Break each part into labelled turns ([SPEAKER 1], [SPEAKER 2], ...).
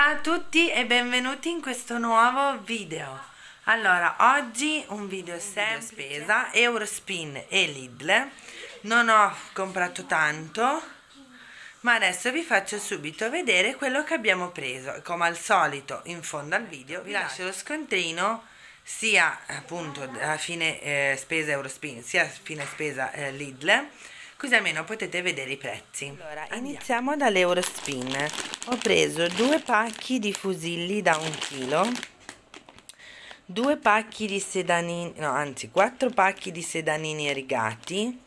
[SPEAKER 1] Ciao a tutti e benvenuti in questo nuovo video. Allora, oggi un video semplice, spesa, Eurospin e Lidl. Non ho comprato tanto, ma adesso vi faccio subito vedere quello che abbiamo preso. Come al solito, in fondo al video vi lascio lo scontrino sia appunto a fine spesa Eurospin sia a fine spesa Lidl, così almeno potete vedere i prezzi. Allora, iniziamo dall'Eurospin. Ho preso 2 pacchi di fusilli da 1 chilo, 2 pacchi di sedanini, no anzi 4 pacchi di sedanini rigati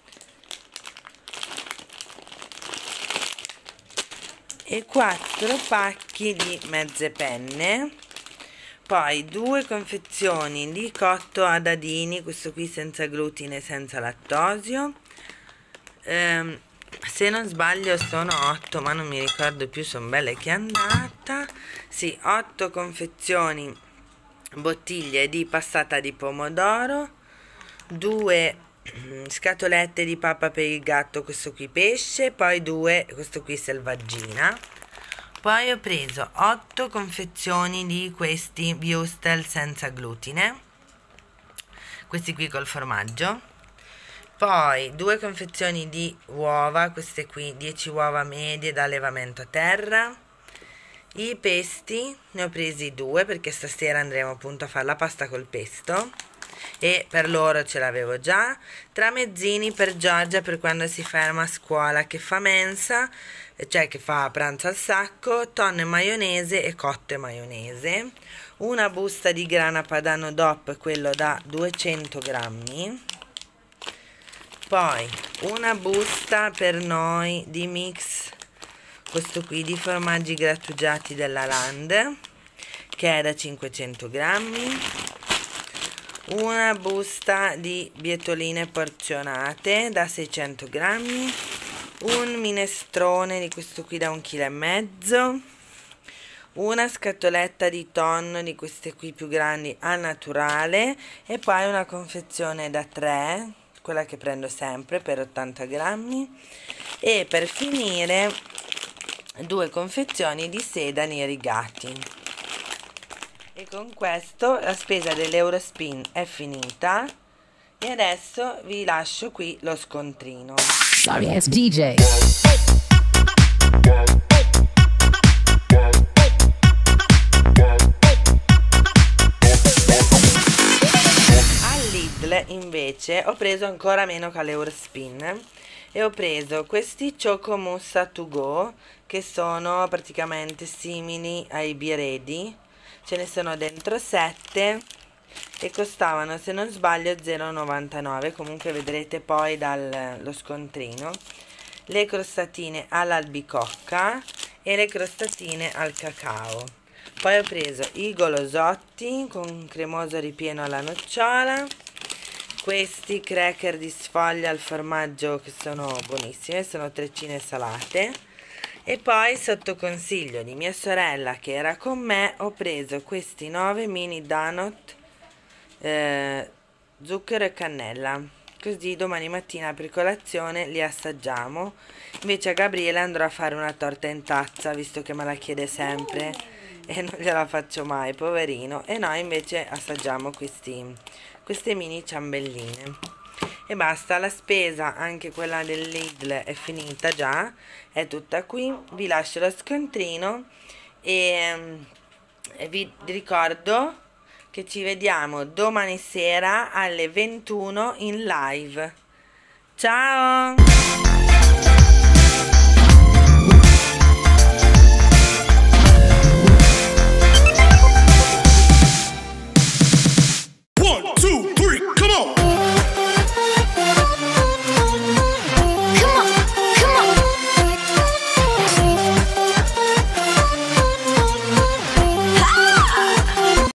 [SPEAKER 1] e 4 pacchi di mezze penne, poi 2 confezioni di cotto a dadini, questo qui senza glutine e senza lattosio. Se non sbaglio sono 8, ma non mi ricordo più, sono belle che è andata. Sì, 8 confezioni bottiglie di passata di pomodoro, 2 scatolette di pappa per il gatto, questo qui pesce, poi 2, questo qui selvaggina. Poi ho preso 8 confezioni di questi Wurstel senza glutine, questi qui col formaggio. Poi 2 confezioni di uova, queste qui 10 uova medie da allevamento a terra. I pesti ne ho presi 2 perché stasera andremo appunto a fare la pasta col pesto e per loro ce l'avevo già. Tramezzini per Giorgia per quando si ferma a scuola, che fa mensa, cioè che fa pranzo al sacco, tonno e maionese e cotto e maionese. Una busta di grana padano DOP, quello da 200 grammi. Poi una busta per noi di mix, questo qui di formaggi grattugiati della Land, che è da 500 grammi. Una busta di bietoline porzionate da 600 grammi. Un minestrone di questo qui da 1,5 kg. Una scatoletta di tonno di queste qui più grandi al naturale. E poi una confezione da 3, quella che prendo sempre, per 80 grammi. E per finire 2 confezioni di sedani rigati. E con questo la spesa dell'Eurospin è finita e adesso vi lascio qui lo scontrino.
[SPEAKER 2] Sorry ass DJ.
[SPEAKER 1] Invece ho preso ancora meno che all'Eurospin e ho preso questi Choco Mousse to go, che sono praticamente simili ai Be Ready. Ce ne sono dentro 7 e costavano, se non sbaglio, 0,99. comunque vedrete poi dallo scontrino. Le crostatine all'albicocca e le crostatine al cacao. Poi ho preso i golosotti con cremoso ripieno alla nocciola, questi cracker di sfoglia al formaggio che sono buonissime, sono treccine salate. E poi sotto consiglio di mia sorella che era con me ho preso questi 9 mini donut zucchero e cannella, così domani mattina per colazione li assaggiamo. Invece a Gabriele andrò a fare una torta in tazza, visto che me la chiede sempre e non gliela faccio mai, poverino. E noi invece assaggiamo queste mini ciambelline. E basta, la spesa, anche quella del Lidl, è finita già, è tutta qui. Vi lascio lo scontrino e vi ricordo che ci vediamo domani sera alle 21 in live. Ciao!